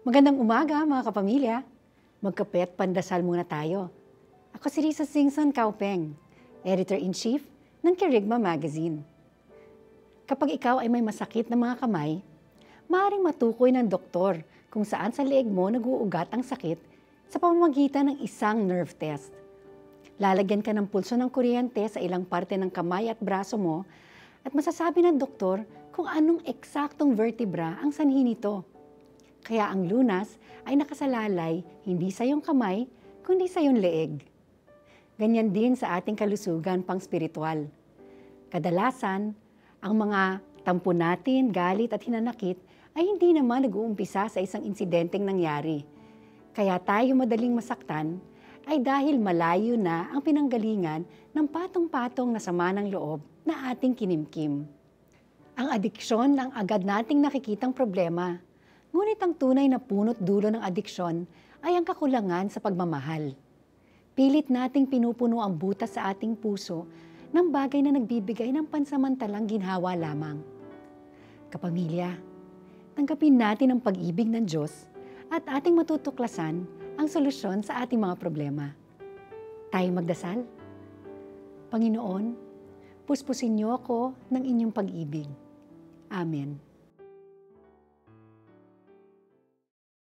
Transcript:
Magandang umaga mga kapamilya. Magkape at pandasal muna tayo. Ako si Risa Singson Kaupeng, Editor-in-Chief ng Kerygma Magazine. Kapag ikaw ay may masakit na mga kamay, maaaring matukoy ng doktor kung saan sa leeg mo nag-uugat ang sakit sa pamamagitan ng isang nerve test. Lalagyan ka ng pulso ng kuryente sa ilang parte ng kamay at braso mo at masasabi ng doktor kung anong eksaktong vertebra ang sanhi nito. Kaya ang lunas ay nakasalalay hindi sa iyong kamay, kundi sa iyong leeg. Ganyan din sa ating kalusugan pang spiritual. Kadalasan, ang mga tampo natin, galit at hinanakit ay hindi naman nag-uumpisa sa isang insidenteng nangyari. Kaya tayo madaling masaktan ay dahil malayo na ang pinanggalingan ng patong-patong na sama ng loob na ating kinimkim. Ang adiksyon ang agad nating nakikitang problema. Ngunit ang tunay na punot dulo ng adiksyon ay ang kakulangan sa pagmamahal. Pilit nating pinupuno ang butas sa ating puso ng bagay na nagbibigay ng pansamantalang ginhawa lamang. Kapamilya, tanggapin natin ang pag-ibig ng Diyos at ating matutuklasan ang solusyon sa ating mga problema. Tayo magdasal. Panginoon, puspusin niyo ako ng inyong pag-ibig. Amen.